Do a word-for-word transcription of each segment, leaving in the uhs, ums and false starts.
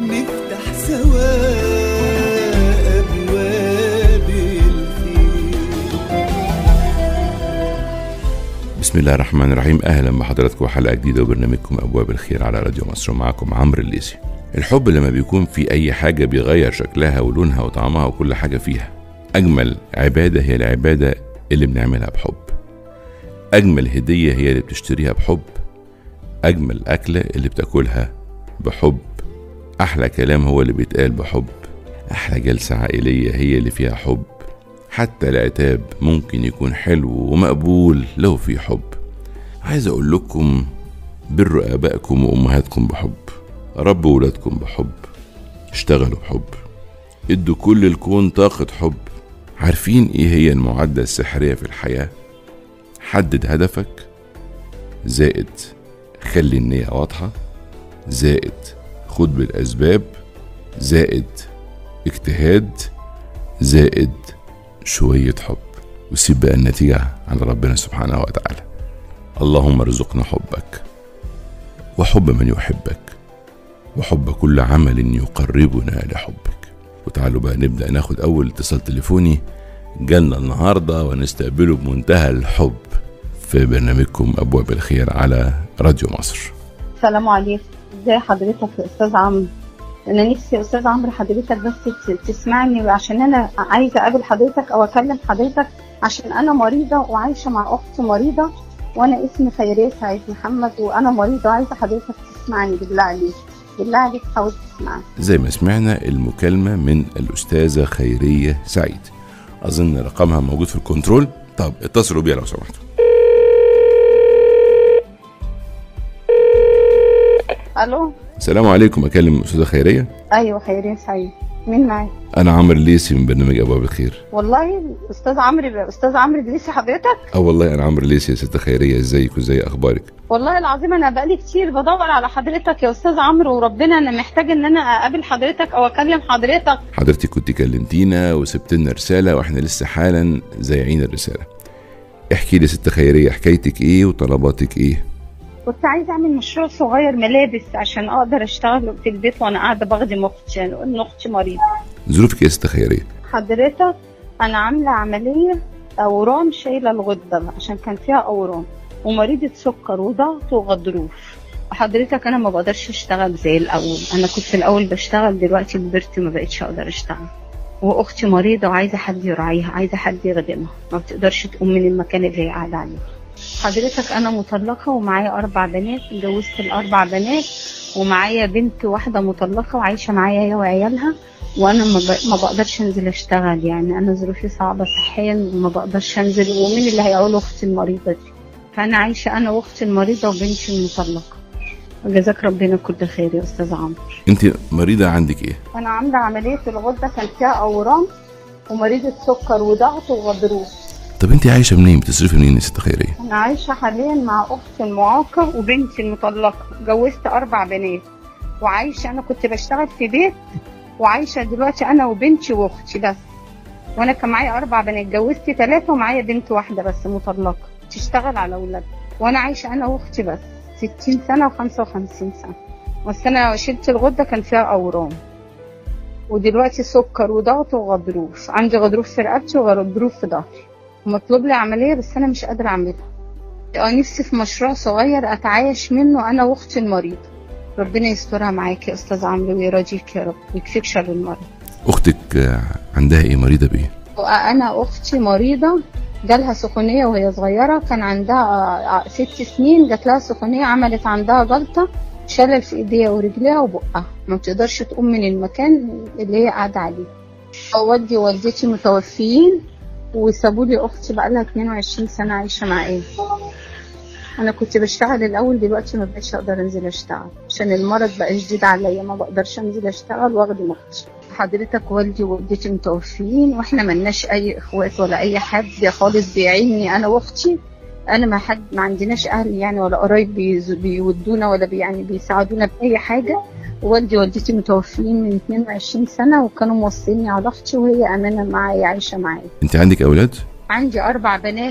نفتح سوا أبواب الخير. بسم الله الرحمن الرحيم. أهلا بحضراتكم حلقة جديدة وبرنامجكم أبواب الخير على راديو مصر، معكم عمرو الليثي. الحب لما بيكون في أي حاجة بيغير شكلها ولونها وطعمها وكل حاجة فيها. أجمل عبادة هي العبادة اللي بنعملها بحب. أجمل هدية هي اللي بتشتريها بحب. أجمل أكلة اللي بتاكلها بحب. أحلى كلام هو اللي بيتقال بحب. أحلى جلسة عائلية هي اللي فيها حب. حتى العتاب ممكن يكون حلو ومقبول لو في حب. عايز أقول لكم بروا آبائكم وأمهاتكم بحب، ربوا ولادكم بحب، اشتغلوا بحب، ادوا كل الكون طاقة حب. عارفين ايه هي المعادلة السحرية في الحياة؟ حدد هدفك، زائد خلي النية واضحة، زائد خد بالأسباب، زائد اجتهاد، زائد شوية حب، وسيب بقى النتيجة على ربنا سبحانه وتعالى. اللهم ارزقنا حبك وحب من يحبك وحب كل عمل يقربنا لحبك. وتعالوا بقى نبدأ ناخد أول اتصال تليفوني جالنا النهاردة ونستقبله بمنتهى الحب في برنامجكم أبواب الخير على راديو مصر. السلام عليكم، ازي حضرتك يا أستاذ عمرو؟ أنا نفسي يا أستاذ عمرو حضرتك بس تسمعني، عشان أنا عايزة أقابل حضرتك أو أكلم حضرتك، عشان أنا مريضة وعايشة مع أختي مريضة، وأنا اسمي خيرية سعيد محمد، وأنا مريضة وعايزة حضرتك تسمعني بالله عليك، بالله عليك حاول تسمعني. زي ما سمعنا المكالمة من الأستاذة خيرية سعيد، أظن رقمها موجود في الكنترول. طب اتصلوا بيها لو سمحتوا. ألو، السلام عليكم، أكلم الأستاذة خيرية؟ أيوة خيرية سعيد، مين معاك؟ أنا عمرو الليثي من برنامج أبواب الخير. والله أستاذ عمرو، أستاذ عمرو الليثي حضرتك؟ أه والله أنا عمرو الليثي يا ست خيرية، إزيك وإزاي أخبارك؟ والله العظيم أنا بقالي كتير بدور على حضرتك يا أستاذ عمرو، وربنا أنا محتاج إن أنا أقابل حضرتك أو أكلم حضرتك. حضرتك كنت كلمتينا وسبت لنا رسالة وإحنا لسه حالا زايعين الرسالة. احكي لي ست خيرية، حكايتك إيه وطلباتك إيه؟ كنت عايزة أعمل مشروع صغير ملابس عشان أقدر أشتغل في البيت وأنا قاعدة بخدم أختي، لأن أختي مريضة. ظروفك إيه يا ست خيرية؟ حضرتك أنا عاملة عملية أورام، شايلة الغدة عشان كان فيها أورام، ومريضة سكر وضغط وغضروف. حضرتك أنا ما بقدرش أشتغل زي الأول، أنا كنت الأول بشتغل، دلوقتي كبرت ما بقتش أقدر أشتغل، وأختي مريضة وعايزة حد يراعيها، عايزة حد يخدمها، ما بتقدرش تقوم من المكان اللي هي قاعدة عليه. حضرتك أنا مطلقة ومعايا أربع بنات، اتجوزت الأربع بنات، ومعايا بنت واحدة مطلقة وعايشة معايا هي وعيالها، وأنا ما بقدرش أنزل أشتغل، يعني أنا ظروفي صعبة صحيا وما بقدرش أنزل، ومين اللي هيعول أختي المريضة دي؟ فأنا عايشة أنا وأختي المريضة وبنتي المطلقة. جزاك ربنا كل خير يا أستاذ عمرو. أنت مريضة عندك إيه؟ أنا عاملة عملية الغدة كان فيها أورام، ومريضة سكر وضغط وغضروف. طب انت عايشه منين؟ بتصرفي منين يا ست خيريه؟ انا عايشه حاليا مع اختي المعاقه وبنتي المطلقه، اتجوزت اربع بنات وعايشه، انا كنت بشتغل في بيت وعايشه دلوقتي انا وبنتي واختي بس، وانا كان معايا اربع بنات، اتجوزت ثلاثه ومعايا بنت واحده بس مطلقه تشتغل على اولاد، وانا عايشه انا واختي بس. ستين سنه وخمسة وخمسين سنه، بس انا شلت الغده كان فيها اورام، ودلوقتي سكر وضغط وغضروف، عندي غضروف في رقبتي وغضروف في ظهري، مطلوب لي عملية بس أنا مش قادرة أعملها. أنا نفسي في مشروع صغير أتعايش منه أنا وأختي المريضة. ربنا يسترها معاك يا أستاذ عمرو ويراضيك يا رب ويكفيك شر المرض. أختك عندها إيه؟ مريضة بإيه؟ أنا أختي مريضة جالها سخونية وهي صغيرة، كان عندها ست سنين جات لها سخونية، عملت عندها جلطة، شلل في إيديها ورجليها وبقها، ما بتقدرش تقوم من المكان اللي هي قاعدة عليه. والدي ووالدتي متوفيين وسابوا لي اختي بقى لها اتنين وعشرين سنه عايشه معايا. انا كنت بشتغل الاول، دلوقتي ما بقتش اقدر انزل اشتغل عشان المرض بقى شديد عليا، ما بقدرش انزل اشتغل واخدم اختي. حضرتك والدي ووالدتي متوفيين، واحنا ملناش اي اخوات ولا اي حد خالص بيعيني انا واختي، انا ما حد ما عندناش اهل يعني ولا قرايب بيودونا ولا بي يعني بيساعدونا باي حاجه. والدي ووالدتي متوفيين من اتنين وعشرين سنه، وكانوا موصيني على اختي وهي امانه معايا عايشه معايا. انت عندك اولاد؟ عندي اربع بنات،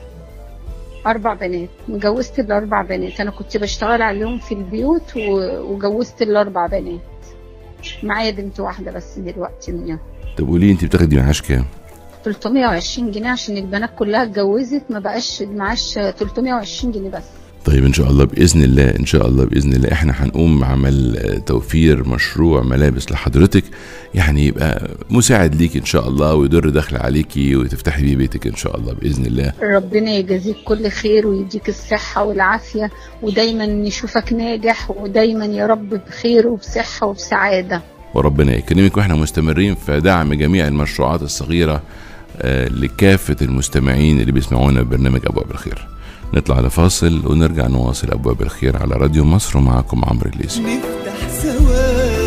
اربع بنات، مجوزت الاربع بنات، انا كنت بشتغل عليهم في البيوت وجوزت الاربع بنات. معايا بنت واحده بس دلوقتي منها. طب قولي انت بتاخدي معاش كام؟ ثلاثمية وعشرين جنيه عشان البنات كلها اتجوزت، ما بقاش المعاش ثلاثمية وعشرين جنيه بس. طيب ان شاء الله باذن الله ان شاء الله باذن الله احنا هنقوم بعمل توفير مشروع ملابس لحضرتك، يعني يبقى مساعد ليك ان شاء الله ويدر دخل عليكي وتفتحي بيه بيتك ان شاء الله باذن الله. ربنا يجازيك كل خير ويديك الصحه والعافيه، ودايما نشوفك ناجح، ودايما يا رب بخير وبصحه وبسعاده. وربنا يكرمك، واحنا مستمرين في دعم جميع المشروعات الصغيره لكافه المستمعين اللي بيسمعونا ببرنامج ابواب الخير. نطلع لفاصل ونرجع نواصل أبواب الخير على راديو مصر، ومعكم عمرو الليثي. نفتح سوا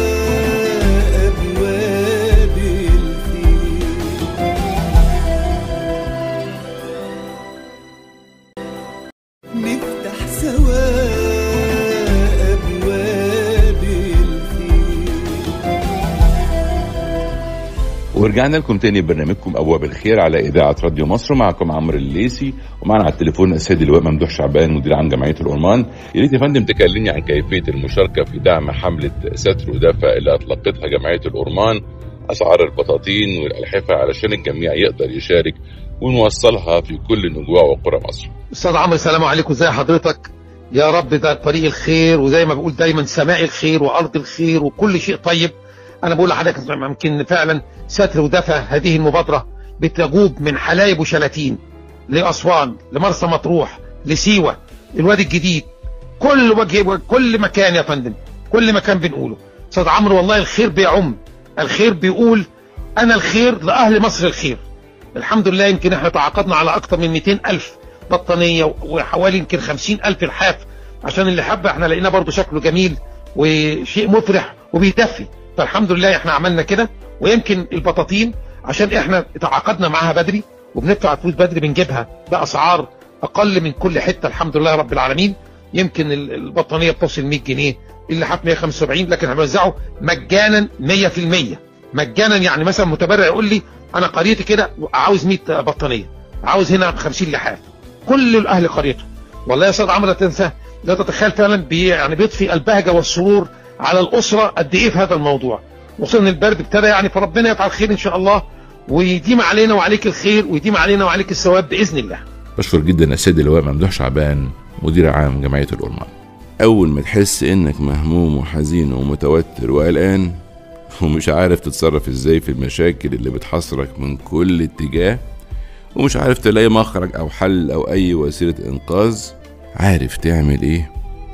أبواب الخير، نفتح سوا أبواب الخير. ورجعنا لكم تاني برنامجكم أبواب الخير على إذاعة راديو مصر، معكم عمرو الليثي، ومعنا على التليفون السيد اللواء ممدوح شعبان مدير عام جمعية الأورمان. يا ريت يا فندم تكلمني عن كيفية المشاركة في دعم حملة ستر ودفء اللي أطلقتها جمعية الأورمان، أسعار البطاطين والألحفة علشان الجميع يقدر يشارك ونوصلها في كل نجوع وقرى مصر. أستاذ عمرو السلام عليكم، ازي حضرتك؟ يا رب ده طريق الخير، وزي ما بقول دايما سماء الخير وأرض الخير وكل شيء طيب. أنا بقول لحضرتك يمكن فعلا ستر ودفء هذه المبادرة بتجوب من حلايب وشلاتين لأسوان لمرسى مطروح لسيوة الوادي الجديد، كل وجه كل مكان يا فندم، كل مكان بنقوله. أستاذ عمرو والله الخير بيعم، الخير بيقول أنا الخير لأهل مصر الخير. الحمد لله يمكن احنا تعاقدنا على أكتر من مئتين ألف بطانية وحوالي يمكن خمسين ألف لحاف، عشان اللي حابة احنا لقينا برضو شكله جميل وشيء مفرح وبيدفي. فالحمد لله احنا عملنا كده. ويمكن البطاطين عشان احنا تعاقدنا معاها بدري وبندفع فلوس بدري بنجيبها بأسعار أقل من كل حتة الحمد لله رب العالمين. يمكن البطانية بتصل مية جنيه، اللي حاط مية وخمسة وسبعين، لكن هنوزعه مجانا مية في المية مجانا. يعني مثلا متبرع يقول لي أنا قريتي كده عاوز مية بطانية، عاوز هنا خمسين لحاف، كل أهل قريته. والله يا أستاذ عمرو لا تنسى، لا تتخيل فعلا بي يعني بيضفي البهجة والسرور على الأسرة قد إيه في هذا الموضوع. وصلنا البرد ابتدى يعني، فربنا يفعل خير إن شاء الله، ويديم علينا وعليك الخير، ويديم علينا وعليك الثواب بإذن الله. بشكر جدا السيد اللواء ممدوح شعبان مدير عام جمعية الأورمان. أول ما تحس إنك مهموم وحزين ومتوتر وقلقان ومش عارف تتصرف إزاي في المشاكل اللي بتحصرك من كل اتجاه، ومش عارف تلاقي مخرج أو حل أو أي وسيلة إنقاذ، عارف تعمل إيه؟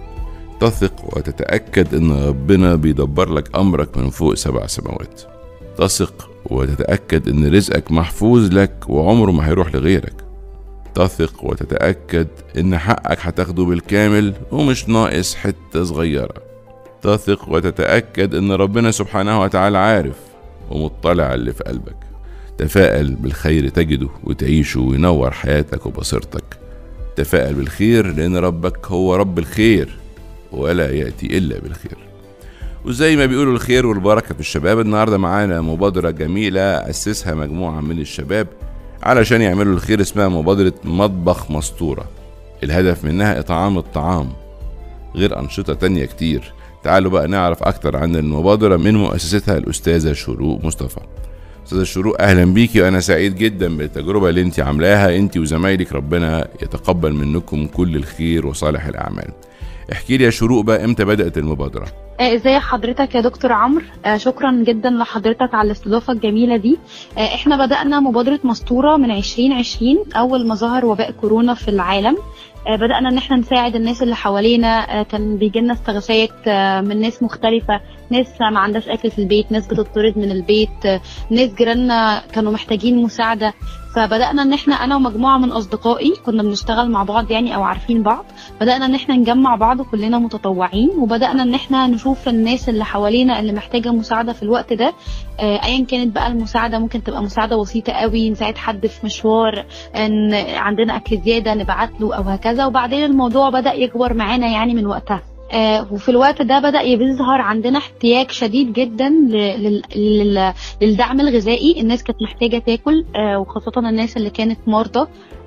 تثق وتتأكد إن ربنا بيدبر لك أمرك من فوق سبع سماوات. تثق وتتأكد إن رزقك محفوظ لك وعمره ما هيروح لغيرك. تثق وتتأكد إن حقك هتاخده بالكامل ومش ناقص حتة صغيرة. تثق وتتأكد إن ربنا سبحانه وتعالى عارف ومطلع على اللي في قلبك. تفائل بالخير تجده وتعيشه وينور حياتك وبصيرتك. تفائل بالخير لأن ربك هو رب الخير ولا يأتي إلا بالخير. وزي ما بيقولوا الخير والبركة في الشباب، النهاردة معانا مبادرة جميلة أسسها مجموعة من الشباب علشان يعملوا الخير، اسمها مبادرة مطبخ مستورة. الهدف منها إطعام الطعام غير أنشطة تانية كتير. تعالوا بقى نعرف أكتر عن المبادرة من مؤسستها الأستاذة شروق مصطفى. أستاذة شروق أهلا بيكي، وأنا سعيد جدا بالتجربة اللي انت عاملاها انت وزمايلك، ربنا يتقبل منكم كل الخير وصالح الأعمال. احكي لي يا شروق بقى امتى بدأت المبادرة؟ ازاي حضرتك يا دكتور عمرو؟ آه شكرا جدا لحضرتك على الاستضافة الجميلة دي. آه احنا بدأنا مبادرة مستورة من عشرين عشرين اول ما ظهر وباء كورونا في العالم. آه بدأنا ان احنا نساعد الناس اللي حوالينا. آه كان بيجيلنا استغاثات آه من ناس مختلفة، ناس ما عندهاش اكل في البيت، ناس بتطرد من البيت، آه ناس جيراننا كانوا محتاجين مساعدة. فبدأنا ان احنا انا ومجموعة من اصدقائي كنا بنشتغل مع بعض يعني او عارفين بعض، بدأنا ان احنا نجمع بعض كلنا متطوعين، وبدأنا ان احنا نشوف الناس اللي حوالينا اللي محتاجة مساعدة في الوقت ده. آه ايا كانت بقى المساعدة، ممكن تبقى مساعدة بسيطة قوي، نساعد حد في مشوار، ان عندنا اكل زيادة نبعت له او هكذا. وبعدين الموضوع بدأ يكبر معانا يعني من وقتها. آه وفي الوقت ده بدأ يظهر عندنا احتياج شديد جدا لل... لل... للدعم الغذائي. الناس كانت محتاجة تاكل، آه وخاصة الناس اللي كانت مرضى.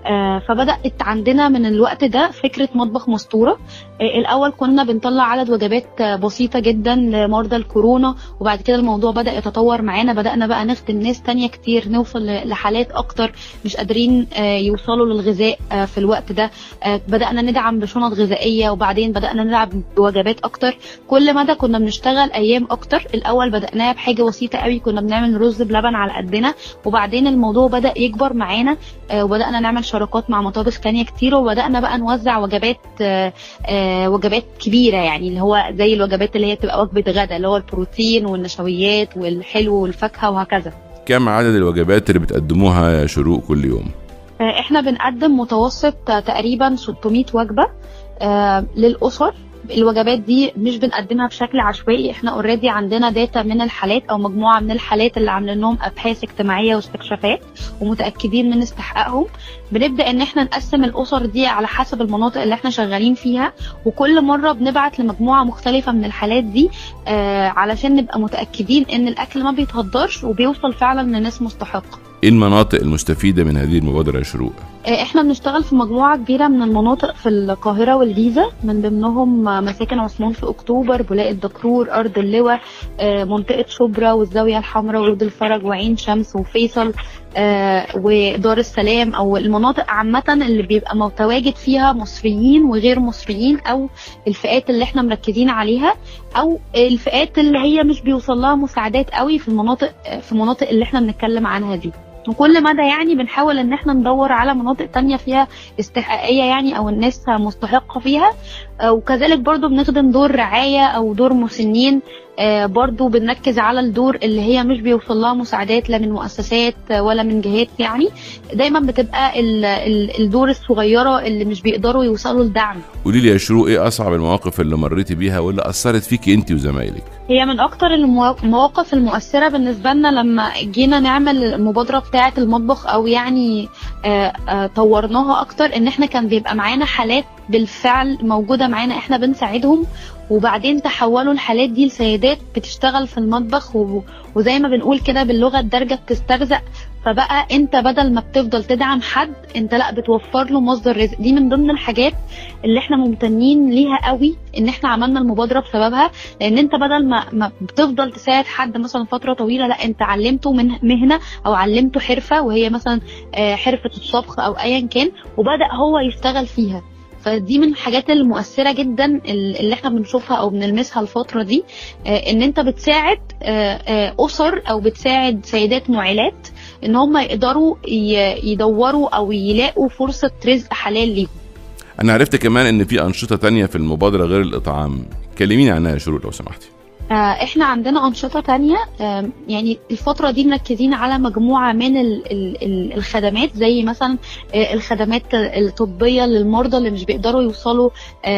آه فبدأت عندنا من الوقت ده فكرة مطبخ مستورة. آه الأول كنا بنطلع عدد وجبات آه بسيطة جدا لمرضى الكورونا، وبعد كده الموضوع بدأ يتطور معانا، بدأنا بقى نخدم ناس تانية كتير، نوصل لحالات أكتر مش قادرين آه يوصلوا للغذاء آه في الوقت ده. آه بدأنا ندعم بشنط غذائية، وبعدين بدأنا ندعم بوجبات أكتر. كل مدى كنا بنشتغل أيام أكتر. الأول بدأناها بحاجة بسيطة قوي، كنا بنعمل رز بلبن على قدنا، وبعدين الموضوع بدأ يكبر معانا آه وبدأنا نعمل شراكات مع مطابخ تانية كتير، وبدأنا بقى نوزع وجبات آه آه وجبات كبيرة، يعني اللي هو زي الوجبات اللي هي تبقى وجبة غدا، اللي هو البروتين والنشويات والحلو والفاكهة وهكذا. كم عدد الوجبات اللي بتقدموها يا شروق كل يوم؟ آه احنا بنقدم متوسط تقريبا ستمية وجبة آه للأسر. الوجبات دي مش بنقدمها بشكل عشوائي، احنا اوريدي عندنا داتا من الحالات او مجموعه من الحالات اللي عاملين لهم ابحاث اجتماعيه واستكشافات ومتاكدين من استحقاقهم. بنبدا ان احنا نقسم الاسر دي على حسب المناطق اللي احنا شغالين فيها، وكل مره بنبعت لمجموعه مختلفه من الحالات دي آه علشان نبقى متاكدين ان الاكل ما بيتهدرش وبيوصل فعلا لناس مستحقه. ايه المناطق المستفيده من هذه المبادره يا شروق؟ احنا بنشتغل في مجموعه كبيره من المناطق في القاهره والجيزه، من ضمنهم مساكن عثمان في اكتوبر، بولاق الدكرور، ارض اللواء، منطقه شبرا والزاويه الحمراء ورود الفرج وعين شمس وفيصل ودار السلام، او المناطق عامه اللي بيبقى متواجد فيها مصريين وغير مصريين، او الفئات اللي احنا مركزين عليها، او الفئات اللي هي مش بيوصل لها مساعدات قوي في المناطق في المناطق اللي احنا بنتكلم عنها دي. وكل مدى يعني بنحاول ان احنا ندور على مناطق تانية فيها استحقاقية يعني، او الناس مستحقة فيها. وكذلك برضو بنخدم دور رعاية او دور مسنين، برضو بنركز على الدور اللي هي مش بيوصل لها مساعدات لا من مؤسسات ولا من جهات، يعني دايما بتبقى الدور الصغيرة اللي مش بيقدروا يوصلوا لدعم. قولي لي يا شروق، ايه اصعب المواقف اللي مريتي بيها واللي اثرت فيكي انت وزمايلك؟ هي من اكتر المواقف المؤثرة بالنسبة لنا لما جينا نعمل المبادرة بتاعة المطبخ، او يعني آآ آآ طورناها اكتر، ان احنا كان بيبقى معانا حالات بالفعل موجودة معانا احنا بنساعدهم، وبعدين تحولوا الحالات دي لسيدات بتشتغل في المطبخ، وزي ما بنقول كده باللغة الدارجة بتسترزق. فبقى انت بدل ما بتفضل تدعم حد، انت لا بتوفر له مصدر رزق. دي من ضمن الحاجات اللي احنا ممتنين ليها قوي ان احنا عملنا المبادرة بسببها، لان انت بدل ما, ما بتفضل تساعد حد مثلا فترة طويلة، لا انت علمته من مهنة او علمته حرفة، وهي مثلا حرفة الطبخ او ايا كان، وبدأ هو يشتغل فيها. فدي من الحاجات المؤثرة جدا اللي احنا بنشوفها او بنلمسها الفترة دي، ان انت بتساعد اسر او بتساعد سيدات معيلات ان هم يقدروا يدوروا او يلاقوا فرصة رزق حلال ليهم. انا عرفت كمان ان في انشطة تانية في المبادرة غير الاطعام، كلميني عنها يا شروق لو سمحتي. احنا عندنا انشطه تانية، يعني الفتره دي مركزين على مجموعه من الخدمات، زي مثلا الخدمات الطبيه للمرضى اللي مش بيقدروا يوصلوا،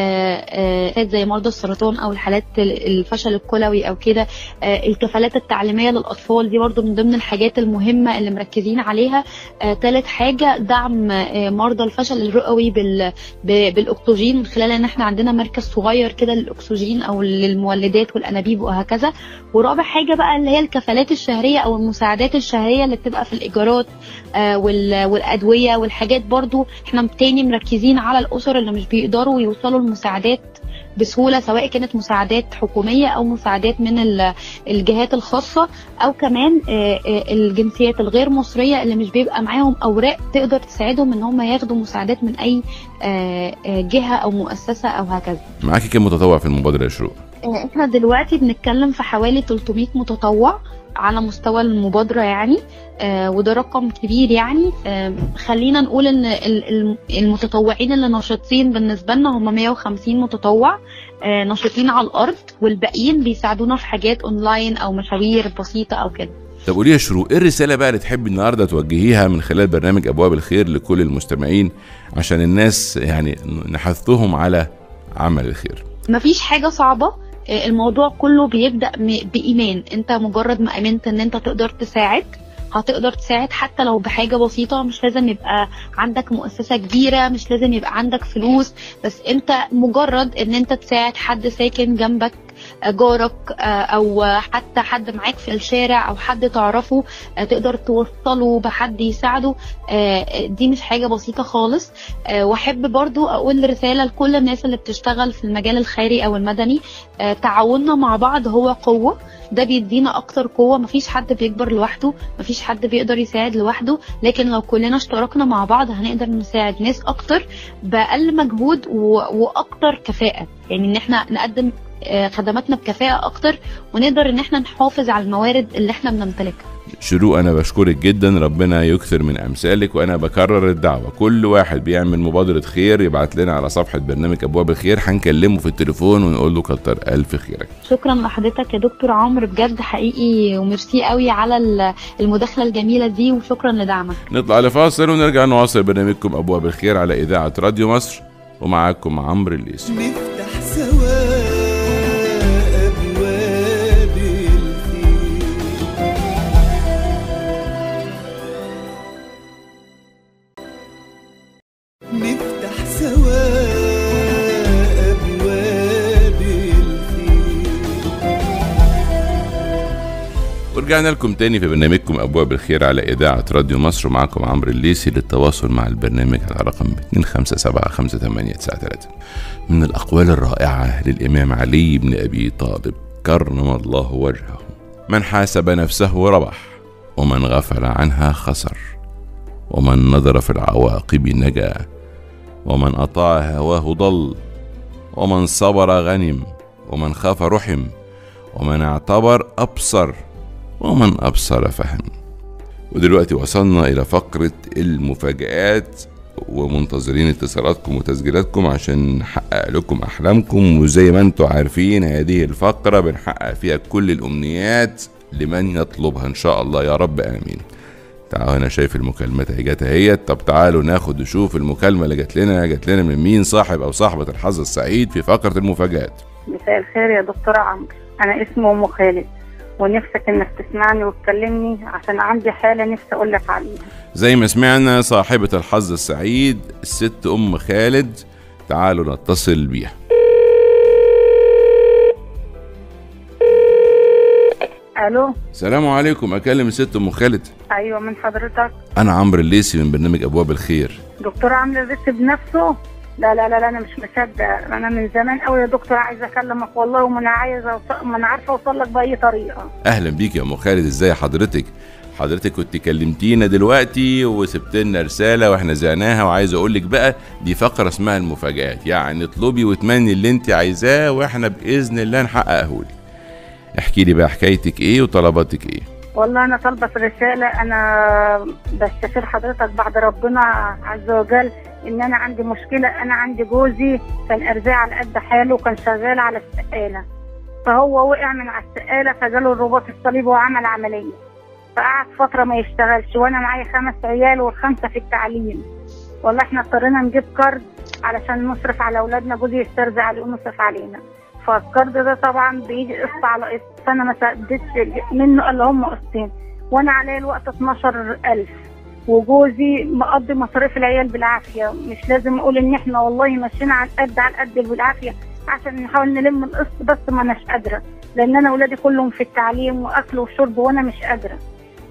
زي مرضى السرطان او الحالات الفشل الكلوي او كده. الكفالات التعليميه للاطفال دي برضو من ضمن الحاجات المهمه اللي مركزين عليها. ثالث حاجه دعم مرضى الفشل الرئوي بالاكسجين، من خلال ان احنا عندنا مركز صغير كده للاكسجين او للمولدات والانابيب وهكذا. ورابع حاجه بقى اللي هي الكفالات الشهريه او المساعدات الشهريه اللي بتبقى في الايجارات والادويه والحاجات. برضو احنا تاني مركزين على الاسر اللي مش بيقدروا يوصلوا المساعدات بسهوله، سواء كانت مساعدات حكوميه او مساعدات من الجهات الخاصه، او كمان الجنسيات الغير مصريه اللي مش بيبقى معاهم اوراق تقدر تساعدهم ان هم ياخدوا مساعدات من اي جهه او مؤسسه او هكذا. معاكي كم متطوع في المبادره يا شروق؟ احنا دلوقتي بنتكلم في حوالي ثلاثمية متطوع على مستوى المبادرة يعني، آه وده رقم كبير يعني. آه خلينا نقول ان المتطوعين اللي نشطين بالنسبة لنا هم مية وخمسين متطوع آه نشطين على الارض، والباقيين بيساعدونا في حاجات اونلاين او مشاوير بسيطة او كده. طب قولي يا شروق، ايه الرسالة بقى اللي تحبي النهارده توجهيها من خلال برنامج ابواب الخير لكل المستمعين، عشان الناس يعني نحثهم على عمل الخير؟ مفيش حاجة صعبة، الموضوع كله بيبدأ بإيمان. انت مجرد ما امنت ان انت تقدر تساعد، هتقدر تساعد حتى لو بحاجة بسيطة. مش لازم يبقى عندك مؤسسة كبيرة، مش لازم يبقى عندك فلوس، بس انت مجرد ان انت تساعد حد ساكن جنبك جارك او حتى حد معاك في الشارع او حد تعرفه تقدر توصله بحد يساعده، دي مش حاجة بسيطة خالص. واحب برضو اقول رسالة لكل الناس اللي بتشتغل في المجال الخيري او المدني، تعاوننا مع بعض هو قوة، ده بيدينا اكتر قوة. مفيش حد بيكبر لوحده، مفيش حد بيقدر يساعد لوحده، لكن لو كلنا اشتركنا مع بعض هنقدر نساعد ناس اكتر بأقل مجهود واكتر كفاءة، يعني ان احنا نقدم خدماتنا بكفاءة اكتر ونقدر ان احنا نحافظ على الموارد اللي احنا بنمتلكها. شروق انا بشكرك جدا، ربنا يكثر من امثالك، وانا بكرر الدعوه كل واحد بيعمل مبادره خير يبعت لنا على صفحه برنامج ابواب الخير، هنكلمه في التليفون ونقول له كتر الف خيرك. شكرا لحضرتك يا دكتور عمرو بجد حقيقي، وميرسي قوي على المداخله الجميله دي، وشكرا لدعمك. نطلع لفاصل ونرجع نواصل برنامجكم ابواب الخير على اذاعه راديو مصر، ومعاكم عمرو الليثي. نفتح سوا نفتح سوا أبواب الخير. ورجعنا لكم تاني في برنامجكم أبواب الخير على إذاعة راديو مصر، ومعكم عمرو الليثي. للتواصل مع البرنامج على رقم اتنين خمسة سبعة خمسة تمانية تسعة تلاتة. من الأقوال الرائعة للإمام علي بن أبي طالب كرم الله وجهه: من حاسب نفسه ربح، ومن غفل عنها خسر، ومن نظر في العواقب نجا، ومن أطاع هواه ضل، ومن صبر غنم، ومن خاف رحم، ومن اعتبر أبصر، ومن أبصر فهم. ودلوقتي وصلنا إلى فقرة المفاجآت، ومنتظرين اتصالاتكم وتسجيلاتكم عشان نحقق لكم أحلامكم. وزي ما انتم عارفين هذه الفقرة بنحقق فيها كل الأمنيات لمن يطلبها إن شاء الله يا رب آمين. تعالوا، انا شايف المكالمات اهي جت اهيت. طب تعالوا ناخد نشوف المكالمه اللي جت لنا جت لنا من مين، صاحب او صاحبه الحظ السعيد في فقره المفاجآت. مساء الخير يا دكتور عمرو، انا اسمي ام خالد، ونفسك انك تسمعني وتكلمني عشان عندي حاله نفسي اقول لك عليها. زي ما سمعنا صاحبه الحظ السعيد الست ام خالد، تعالوا نتصل بيها. الو، السلام عليكم، اكلم الست ام خالد؟ ايوه من حضرتك. انا عمرو الليثي من برنامج ابواب الخير. دكتور عمرو الليثي بنفسه؟ لا لا لا لا انا مش مصدق، انا من زمان قوي يا دكتور عايزه اكلمك والله، وما انا عايزه أوص... ما انا عارفه اوصل لك باي طريقه. اهلا بيك يا ام خالد، ازاي حضرتك؟ حضرتك كنت كلمتينا دلوقتي وسبت لنا رساله واحنا زعناها، وعايز اقول لك بقى دي فقره اسمها المفاجآت، يعني اطلبي وتمني اللي انت عايزاه واحنا باذن الله نحققه لك. احكي لي بقى حكايتك ايه وطلباتك ايه؟ والله انا طالبه في رساله، انا بستشير حضرتك بعد ربنا عز وجل ان انا عندي مشكله. انا عندي جوزي كان ارزاق على قد حاله، وكان شغال على السقاله، فهو وقع من على السقاله فجاله الرباط الصليبي وعمل عمليه، فقعد فتره ما يشتغلش، وانا معايا خمس عيال والخمسه في التعليم. والله احنا اضطرينا نجيب كارد علشان نصرف على اولادنا، جوزي يسترزق عليه ونصرف علينا. فالكارد ده طبعا بيجي قسط على قسط، فانا ما سددتش منه الا هم قسطين، وانا عليا الوقت اتناشر ألف، وجوزي مقضي مصاريف العيال بالعافيه. مش لازم اقول ان احنا والله ماشيين على القد على القد بالعافيه عشان نحاول نلم القسط، بس ما اناش قادره، لان انا اولادي كلهم في التعليم واكل وشرب وانا مش قادره.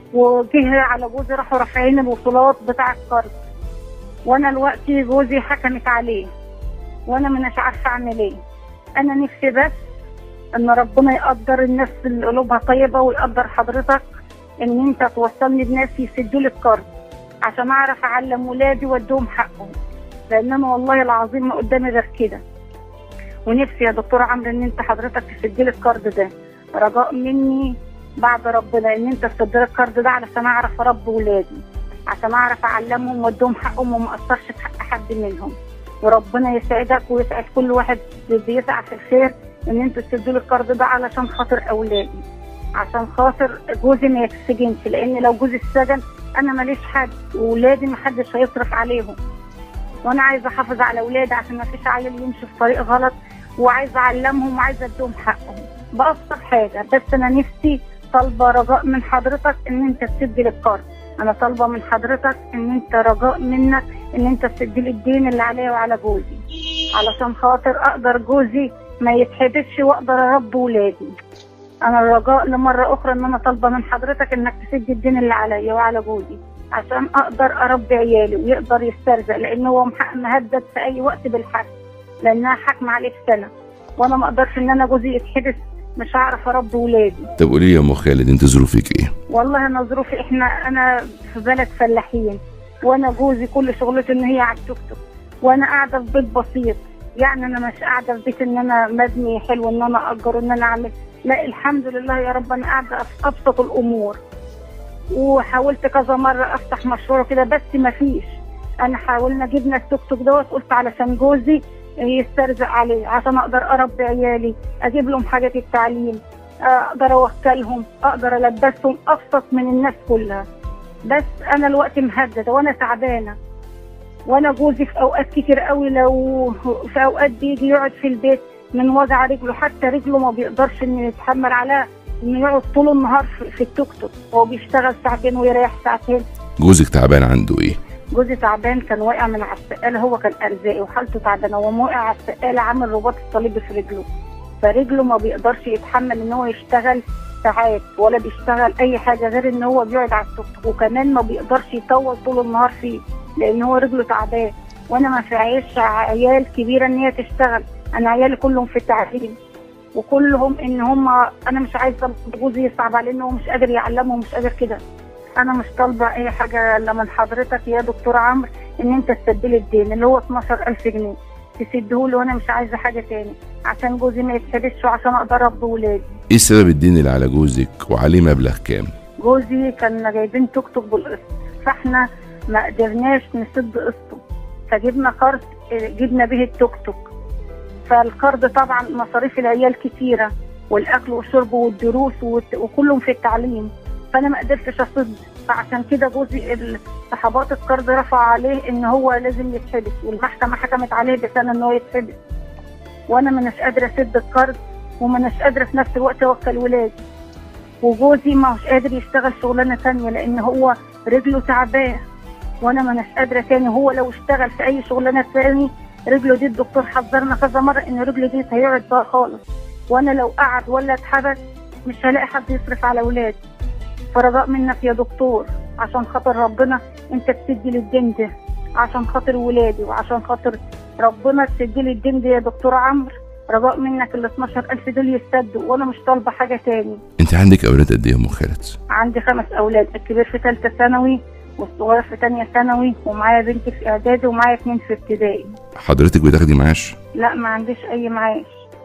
وجه على جوزي راحوا رافعين الوصولات بتاع الكارد، وانا دلوقتي جوزي حكمت عليه وانا ما اناش عارفه اعمل ايه. انا نفسي بس ان ربنا يقدر الناس اللي قلوبها طيبه، ويقدر حضرتك ان انت توصلني بناس يسدوا لي الكارد عشان اعرف اعلم ولادي واديهم حقهم، لان انا والله العظيم ما قدامي غير كده. ونفسي يا دكتور عمرو ان انت حضرتك تسد لي الكارد ده، رجاء مني بعد ربنا ان انت تسد لي الكارد ده علشان اعرف اربي ولادي، عشان اعرف اعلمهم واديهم حقهم وما اقصرش في حق حد منهم. وربنا يسعدك ويسعد كل واحد بيسعى في الخير ان انتوا تسدوا لي الكارد ده علشان خاطر اولادي، عشان خاطر جوزي ما يتسجنش، لان لو جوزي اتسجن انا ماليش حد، واولادي ما حدش هيصرف عليهم، وانا عايزه احافظ على اولادي عشان ما فيش عيل يمشي في طريق غلط، وعايزه اعلمهم وعايزه اديهم حقهم. بأبسط حاجه، بس انا نفسي طالبه رجاء من حضرتك ان انت تسد لي الكارد. انا طالبه من حضرتك ان انت رجاء منك ان انت تسد لي الدين اللي عليا وعلى جوزي، علشان خاطر اقدر جوزي ما يتحبسش واقدر اربي ولادي. انا الرجاء لمره اخرى ان انا طالبه من حضرتك انك تسد الدين اللي عليا وعلى جوزي عشان اقدر اربي عيالي ويقدر يسترزق، لان هو مهدد في اي وقت بالحبس لانها حاكمه عليه بسنه، وانا ما اقدرش ان انا جوزي يتحبس مش هعرف اربي ولادي. طب قولي لي يا ام خالد، انت ظروفك ايه؟ والله انا ظروفي، احنا انا في بلد فلاحين، وانا جوزي كل شغلته ان هي على التوك توك، وانا قاعده في بيت بسيط، يعني انا مش قاعده في بيت ان انا مبني حلو ان انا اجر ان انا اعمل، لا الحمد لله يا رب انا قاعده في ابسط الامور. وحاولت كذا مره افتح مشروع كده بس ما فيش. انا حاولنا جبنا التوك توك دوت، قلت علشان جوزي يسترزق عليه عشان اقدر اربي عيالي، اجيب لهم حاجات التعليم، اقدر اوكلهم، اقدر البسهم، ابسط من الناس كلها. بس انا الوقت مهدده وانا تعبانه، وانا جوزي في اوقات كتير قوي لو في اوقات بيجي يقعد في البيت من وجع رجله، حتى رجله ما بيقدرش انه يتحمل عليها انه يقعد طول النهار في التوك توك، هو بيشتغل ساعتين ويريح ساعتين. جوزك تعبان عنده ايه؟ جوزي تعبان، كان واقع من على السقاله، هو كان ارزاقي وحالته تعبانه، وهو واقع على السقاله عامل رباط الصليبي في رجله، فرجله ما بيقدرش يتحمل ان هو يشتغل ساعات ولا بيشتغل اي حاجه غير ان هو بيقعد على التوك توك، وكمان ما بيقدرش يطول طول النهار فيه لان هو رجله تعبان. وانا ما فيعيش عيال كبيره ان هي تشتغل، انا عيالي كلهم في التعليم وكلهم ان هم، انا مش عايزه جوزي يصعب عليه انه مش قادر يعلمه ومش قادر كده. انا مش طالبه اي حاجه الا من حضرتك يا دكتور عمرو ان انت تسدلي الدين اللي هو اتناشر ألف جنيه تسدهولي، وانا مش عايزه حاجه تاني عشان جوزي ما يتحبسش وعشان اقدر اربي ولادي. ايه سبب الدين اللي على جوزك وعليه مبلغ كام؟ جوزي كان جايبين توك توك بالقسط، فاحنا ما قدرناش نسد قسطه، فجبنا قرض جبنا به التوك توك. فالقرض طبعا مصاريف العيال كتيره والاكل والشرب والدروس وكلهم في التعليم، فانا ما قدرتش اسد، فعشان كده جوزي صحابات القرض رفع عليه ان هو لازم يتحبس، والمحكمه حكمت عليه بسنه ان هو يتحبس، وانا ما مش قادره اسد القرض وما مش قادره في نفس الوقت اوكل ولادي، وجوزي ما مش قادر يشتغل شغلانه ثانيه لان هو رجله تعباه، وانا ما مش قادره تاني. هو لو اشتغل في اي شغلانه ثاني رجله دي الدكتور حذرنا كذا مره ان رجله دي هيقعد بقى خالص، وانا لو قعد ولا اتحبس مش هلاقي حد يصرف على ولادي. فرجاء منك يا دكتور عشان خاطر ربنا انت تسدي لي الدين ده، عشان خاطر ولادي وعشان خاطر ربنا تسدي لي الدين ده يا دكتور عمرو. رجاء منك ال اتناشر ألف دول يسدوا، وانا مش طالبه حاجه تاني. انت عندك اولاد قد ايه يا ام خالد؟ عندي خمس اولاد، الكبير في ثالثه ثانوي والصغير في ثانيه ثانوي، ومعايا بنتي في اعدادي ومعايا اثنين في ابتدائي. حضرتك بتاخدي معاش؟ لا ما عنديش اي معاش،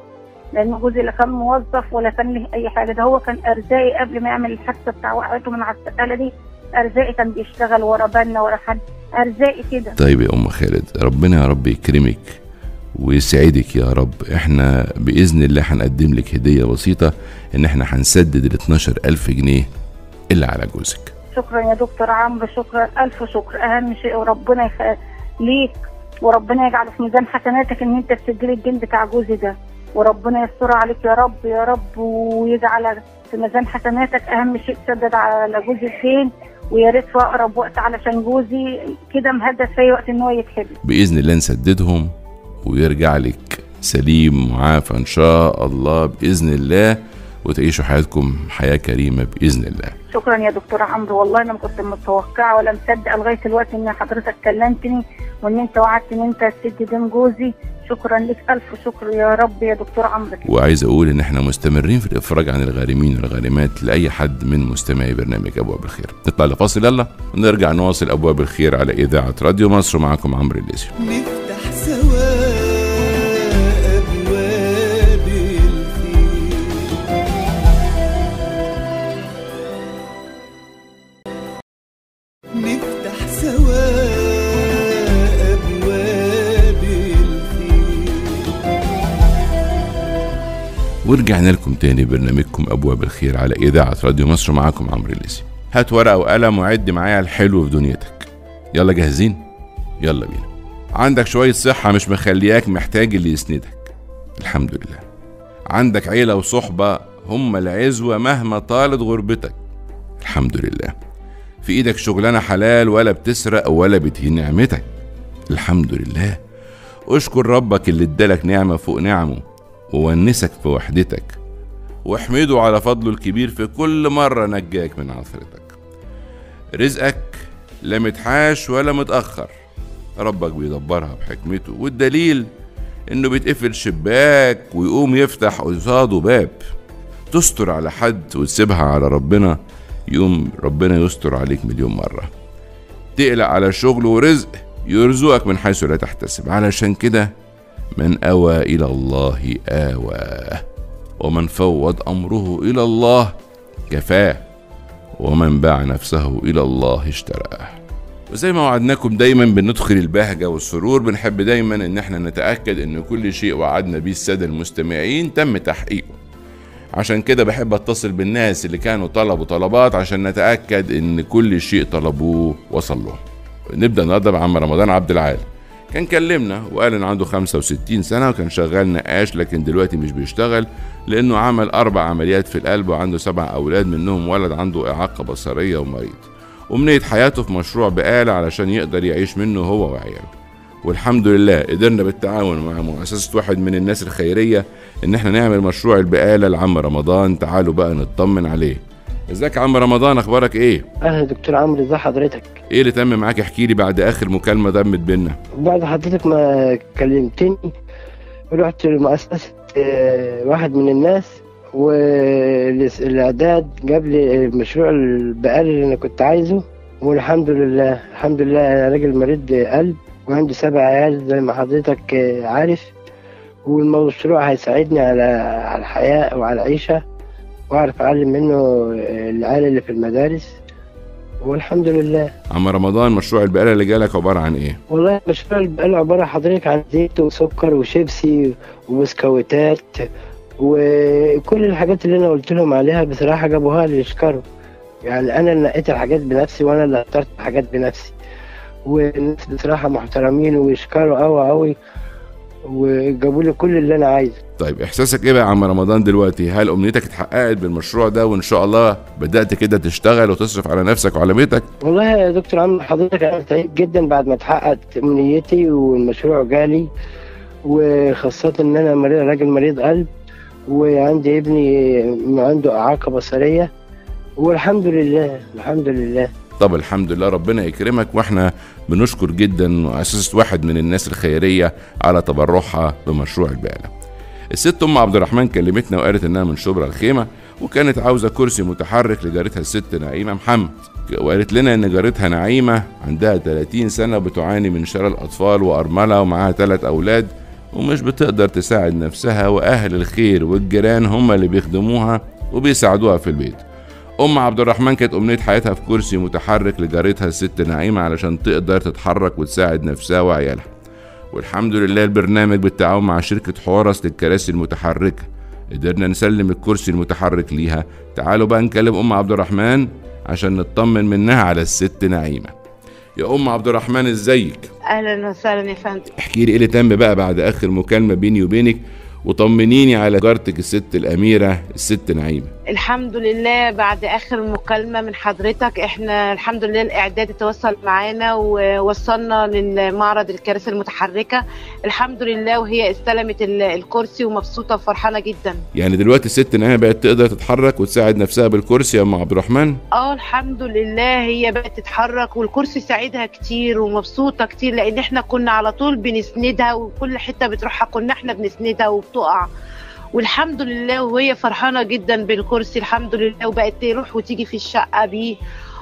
لان جوزي لا كان موظف ولا كان له اي حاجه، ده هو كان ارزاقي قبل ما يعمل الحادثه بتاع وقعته من على السقاله دي، ارزاقي كان بيشتغل ورا بالنا ورا حد، ارزاقي كده. طيب يا ام خالد، ربنا يا رب يكرمك ويسعدك يا رب. احنا باذن الله هنقدم لك هديه بسيطه ان احنا هنسدد ال اتناشر ألف جنيه اللي على جوزك. شكرا يا دكتور عمرو، شكرا الف شكر. اهم شيء وربنا يخليك وربنا يجعله في ميزان حسناتك ان انت تسجلي الدين بتاع جوزي ده، وربنا يستر عليك يا رب يا رب ويجعل في ميزان حسناتك. اهم شيء تسدد على جوزي الدين، ويا ريت في اقرب وقت علشان جوزي كده مهدد في اي وقت ان هو يتحبس. باذن الله نسددهم ويرجع لك سليم معافى ان شاء الله باذن الله، وتعيشوا حياتكم حياه كريمه باذن الله. شكرا يا دكتور عمرو، والله انا ما كنت متوقعه ولا مصدقه لغايه الوقت ان حضرتك كلمتني وان انت وعدت ان انت تسد دين جوزي. شكرا لك الف شكر يا رب يا دكتور عمرو. وعايز اقول ان احنا مستمرين في الافراج عن الغارمين والغارمات لاي حد من مستمعي برنامج ابواب الخير. نطلع لفاصل يلا ونرجع نواصل ابواب الخير على اذاعه راديو مصر. معكم عمرو الليثي. نفتح سوا أبواب الخير، نفتح سوا أبواب الخير. ورجعنا لكم تاني برنامجكم ابواب الخير على اذاعه راديو مصر. معكم عمرو الليثي. هات ورقه وقلم وعد معايا الحلو في دنيتك. يلا جاهزين؟ يلا بينا. عندك شويه صحه مش مخلياك محتاج اللي يسندك، الحمد لله. عندك عيله وصحبه هم العزوه مهما طالت غربتك، الحمد لله. في ايدك شغلانه حلال ولا بتسرق ولا بتهين نعمتك، الحمد لله. اشكر ربك اللي ادالك نعمه فوق نعمه وونسك في وحدتك، واحمده على فضله الكبير في كل مرة نجاك من عثرتك. رزقك لا متحاش ولا متأخر، ربك بيدبرها بحكمته، والدليل انه بيتقفل شباك ويقوم يفتح قصاده باب. تستر على حد وتسيبها على ربنا، يقوم ربنا يستر عليك مليون مرة. تقلق على شغل ورزق، يرزقك من حيث لا تحتسب. علشان كده من أوى إلى الله آواه، ومن فوض أمره إلى الله كفاه، ومن باع نفسه إلى الله اشتراه. وزي ما وعدناكم دايما بندخل البهجة والسرور، بنحب دايما ان احنا نتأكد ان كل شيء وعدنا بيه السادة المستمعين تم تحقيقه. عشان كده بحب اتصل بالناس اللي كانوا طلبوا طلبات عشان نتأكد ان كل شيء طلبوه وصل لهم. نبدأ النهارده بعم رمضان عبد العال. كان كلمنا وقال ان عنده خمسة وستين سنة وكان شغال نقاش، لكن دلوقتي مش بيشتغل لانه عمل اربع عمليات في القلب وعنده سبع اولاد، منهم ولد عنده اعاقة بصرية ومريض، ومنية حياته في مشروع بقالة علشان يقدر يعيش منه هو وعياله. والحمد لله قدرنا بالتعاون مع مؤسسة واحد من الناس الخيرية ان احنا نعمل مشروع البقالة لعم رمضان. تعالوا بقى نطمن عليه. ازيك يا عم رمضان، اخبارك ايه؟ اهلا دكتور عمرو، ازي حضرتك؟ ايه اللي تم معاك؟ احكي لي بعد اخر مكالمة دمت بينا. بعد حضرتك ما كلمتني رحت لمؤسسة واحد من الناس، والاعداد جاب لي مشروع البقالة اللي انا كنت عايزه، والحمد لله الحمد لله. انا راجل مريض قلب وعندي سبع عيال زي ما حضرتك عارف، والمشروع هيساعدني على على الحياة وعلى العيشة، واعرف اعلم منه العيال اللي في المدارس، والحمد لله. عم رمضان، مشروع البقالة اللي جالك عبارة عن ايه؟ والله مشروع البقالة عبارة حضرتك عن زيت وسكر وشيبسي وبسكويتات وكل الحاجات اللي انا قلت لهم عليها. بصراحة جابوها لي يشكروا، يعني انا اللي نقيت الحاجات بنفسي وانا اللي اخترت الحاجات بنفسي، والناس بصراحة محترمين ويشكروا قوي قوي، وجابوا لي كل اللي انا عايزه. طيب احساسك ايه بقى يا عم رمضان دلوقتي؟ هل امنيتك اتحققت بالمشروع ده وان شاء الله بدأت كده تشتغل وتصرف على نفسك وعلى بيتك؟ والله يا دكتور عمرو حضرتك انا سعيد جدا بعد ما اتحققت امنيتي والمشروع جالي، وخاصة ان انا مريض راجل مريض قلب، وعندي ابني عنده اعاقة بصرية، والحمد لله الحمد لله. طب الحمد لله، ربنا يكرمك. واحنا بنشكر جدا مؤسسة واحد من الناس الخيرية على تبرعها بمشروع البقالة. الست ام عبد الرحمن كلمتنا وقالت انها من شبرا الخيمة، وكانت عاوزة كرسي متحرك لجارتها الست نعيمة محمد، وقالت لنا ان جارتها نعيمة عندها ثلاثين سنة بتعاني من شلل اطفال وارملة ومعاها ثلاث اولاد ومش بتقدر تساعد نفسها، واهل الخير والجيران هم اللي بيخدموها وبيساعدوها في البيت. ام عبد الرحمن كانت امنية حياتها في كرسي متحرك لجارتها الست نعيمة علشان تقدر تتحرك وتساعد نفسها وعيالها، والحمد لله البرنامج بالتعاون مع شركة حورس للكراسي المتحركة قدرنا نسلم الكرسي المتحرك ليها. تعالوا بقى نكلم ام عبد الرحمن عشان نطمن منها على الست نعيمة. يا ام عبد الرحمن ازيك؟ اهلا وسهلا يا فندم. احكي لي ايه اللي تم بقى بعد اخر مكالمة بيني وبينك، وطمنيني على جارتك الست الأميرة الست نعيمة. الحمد لله بعد آخر مكالمة من حضرتك احنا الحمد لله الإعداد اتواصل معانا ووصلنا للمعرض الكراسي المتحركة الحمد لله، وهي استلمت الكرسي ومبسوطة وفرحانة جدا. يعني دلوقتي الست نعيمة بقت تقدر تتحرك وتساعد نفسها بالكرسي يا أم عبد الرحمن؟ اه الحمد لله هي بقت تتحرك والكرسي ساعدها كتير ومبسوطة كتير، لأن احنا كنا على طول بنسندها وكل حتة بتروحها كنا احنا بنسندها وبتقع، والحمد لله وهي فرحانة جدا بالكرسي الحمد لله، وبقت تروح وتيجي في الشقة بيه،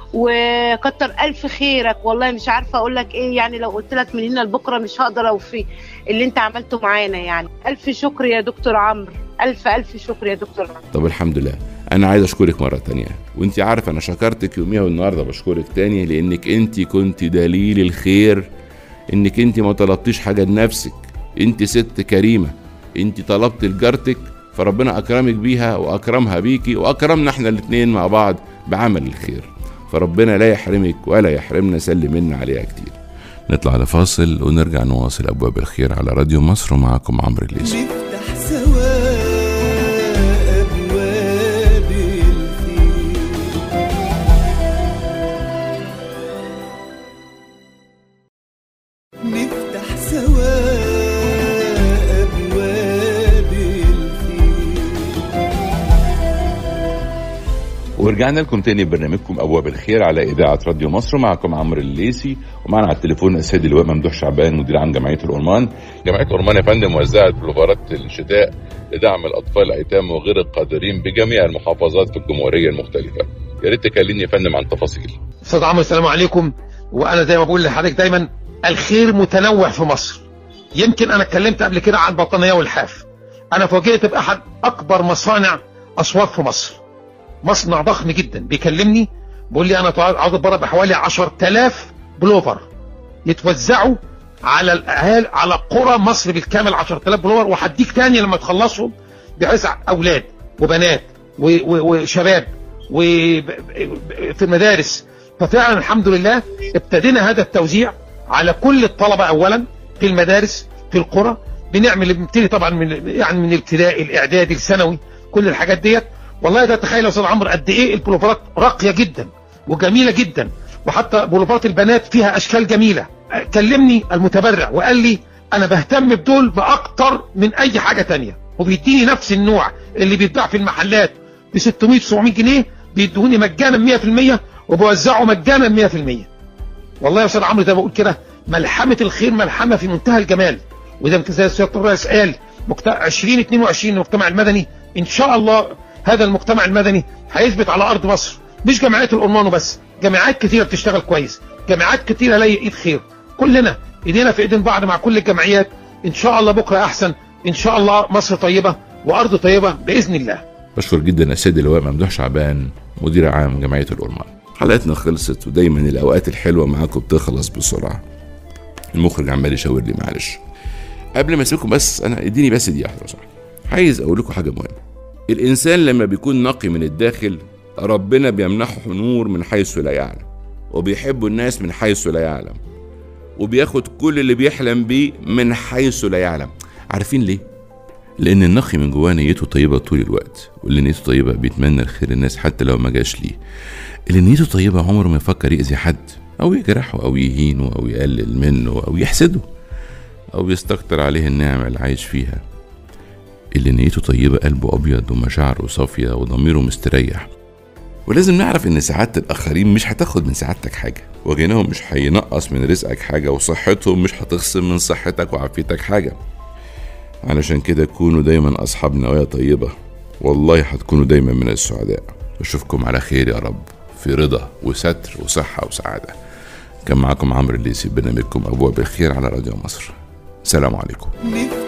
وكتر ألف خيرك والله. مش عارفة أقول لك إيه، يعني لو قلت لك من هنا لبكرة مش هقدر أوفي اللي أنت عملته معانا. يعني ألف شكر يا دكتور عمرو، ألف ألف شكر يا دكتور عمرو. طب الحمد لله، أنا عايز أشكرك مرة تانية، وأنت عارفة أنا شكرتك يوميها والنهاردة بشكرك تاني، لأنك أنت كنت دليل الخير، إنك أنت ما طلبتيش حاجة لنفسك، أنت ست كريمة، أنت طلبت لجارتك فربنا أكرمك بيها وأكرمها بيكي وأكرمنا احنا الاتنين مع بعض بعمل الخير، فربنا لا يحرمك ولا يحرمنا، سلم منا عليها كتير. نطلع لفاصل ونرجع نواصل أبواب الخير على راديو مصر، ومعكم عمرو الليثي. نفتح سوا أبواب الخير، نفتح سوا أبواب الخير. رجعنا لكم تاني برنامجكم أبواب الخير على إذاعة راديو مصر. معكم عمرو الليثي، ومعنا على التليفون السيد اللواء ممدوح شعبان مدير عام جمعية الأورمان. جمعية الأورمان يا فندم وزعت بلوفرات الشتاء لدعم الأطفال الأيتام وغير القادرين بجميع المحافظات في الجمهورية المختلفة. يا ريت تكلمني يا فندم عن تفاصيل. أستاذ عمرو السلام عليكم. وأنا زي ما بقول لحضرتك دايما الخير متنوع في مصر. يمكن أنا اتكلمت قبل كده عن البطانية والحاف. أنا فوجئت بأحد أكبر مصانع أصوات في مصر، مصنع ضخم جدا، بيكلمني بيقول لي انا عاوز اتبرع بحوالي عشرة آلاف بلوفر يتوزعوا على الاهالي على قرى مصر بالكامل. عشرة آلاف بلوفر، وهديك تاني لما تخلصهم بحيث اولاد وبنات وشباب وفي المدارس. ففعلا الحمد لله ابتدينا هذا التوزيع على كل الطلبه اولا في المدارس في القرى. بنعمل بنبتدي طبعا من يعني من الابتدائي الاعدادي الثانوي كل الحاجات ديت. والله ده تخيل يا استاذ عمرو قد ايه البلوفرات راقيه جدا وجميله جدا، وحتى بلوفرات البنات فيها اشكال جميله. كلمني المتبرع وقال لي انا بهتم بدول باكتر من اي حاجه تانية، وبيديني نفس النوع اللي بيتباع في المحلات ب ستمية سبعمية جنيه بيدوني مجانا مية في المية وبوزعه مجانا مية في المية. والله يا استاذ عمرو ده بقول كده ملحمه الخير، ملحمه في منتهى الجمال. وده يمكن زي سياده الرئيس قال عشرين اتنين وعشرين المجتمع المدني ان شاء الله. هذا المجتمع المدني هيثبت على ارض مصر، مش جمعيات الأورمان وبس، جامعات كتيره بتشتغل كويس، جامعات كتيره لها ايد خير. كلنا ايدينا في ايدين بعض مع كل الجمعيات. ان شاء الله بكره احسن، ان شاء الله مصر طيبه وارض طيبه باذن الله. بشكر جدا السيد اللواء ممدوح شعبان مدير عام جمعيه الأورمان. حلقتنا خلصت، ودايما الاوقات الحلوه معاكم بتخلص بسرعه. المخرج عمال يشاور لي معلش. قبل ما اسيبكم بس انا اديني بس دقيقه واحده صح. عايز اقول لكم حاجه مهمه. الإنسان لما بيكون نقي من الداخل ربنا بيمنحه نور من حيث لا يعلم، وبيحب الناس من حيث لا يعلم، وبياخد كل اللي بيحلم بيه من حيث لا يعلم. عارفين ليه؟ لأن النقي من جواه نيته طيبة طول الوقت، واللي نيته طيبة بيتمنى الخير الناس حتى لو ما جاش ليه. اللي نيته طيبة عمره ما يفكر يأذي حد أو يجرحه أو يهينه أو يقلل منه أو يحسده أو يستكتر عليه النعمة اللي عايش فيها. اللي نيته طيبة قلبه أبيض ومشاعره صافية وضميره مستريح. ولازم نعرف إن سعادة الآخرين مش هتاخد من سعادتك حاجة، وغناهم مش هينقص من رزقك حاجة، وصحتهم مش هتخصم من صحتك وعافيتك حاجة. علشان كده كونوا دايما أصحاب نوايا طيبة، والله هتكونوا دايما من السعداء. أشوفكم على خير يا رب، في رضا وستر وصحة وسعادة. كان معكم عمرو الليثي برنامجكم أبواب الخير على راديو مصر. سلام عليكم.